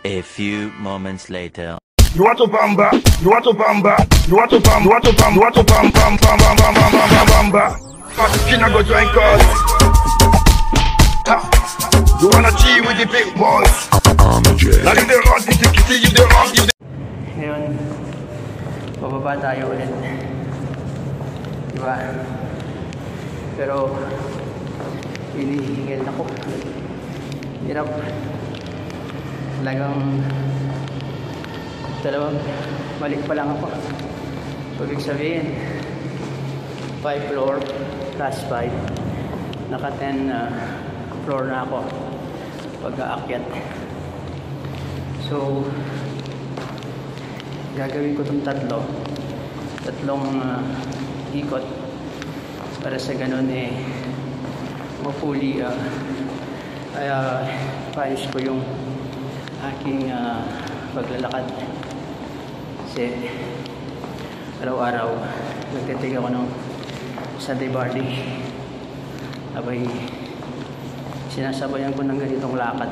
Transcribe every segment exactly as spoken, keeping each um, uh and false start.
A few moments later. You want to bamba? You want to bamba? You want to bamba? You want to bamba? You want to bamba? Bam bam bam bam bam bam bamba. Fast skin I go join cause. You wanna chill with the big boys? Like if they run, if they kiss you, they run, you. Ngayon, bababa tayo ulit. Diba? Pero hinihingil ako. Hirap. Talagang dalawang balik pa lang ako. Ibig sabihin five floor plus five, naka ten uh, floor na ako pag-aakyat. So gagawin ko itong tatlo tatlong uh, ikot para sa ganun eh mapuli uh, ay uh, paayos ko yung aking uh, paglalakad kasi araw-araw nagtitig ako ng Sunday Barley, abay sinasabayan ko ng ganitong lakad,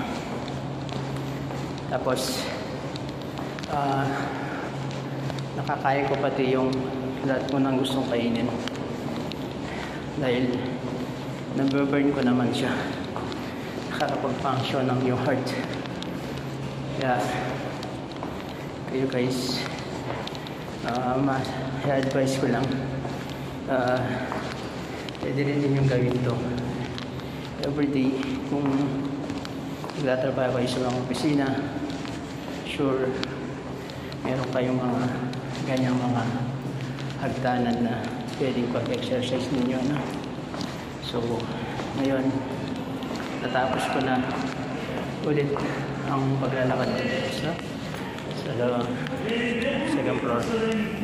tapos uh, nakakaya ko pati yung lahat ko nang gustong kainin dahil nababurn ko naman siya, nakakapag-function ng yung heart. Kaya kayo guys, uh, ma-advise ko lang uh, pwede rin din yung gawin to everyday. Kung nagtatrabaho kayo sa mga opisina, sure meron kayong mga ganyang mga hagdanan na pwedeng pag-exercise ninyo, no? So ngayon natapos ko na ulit ang paglalakad sa sa second floor.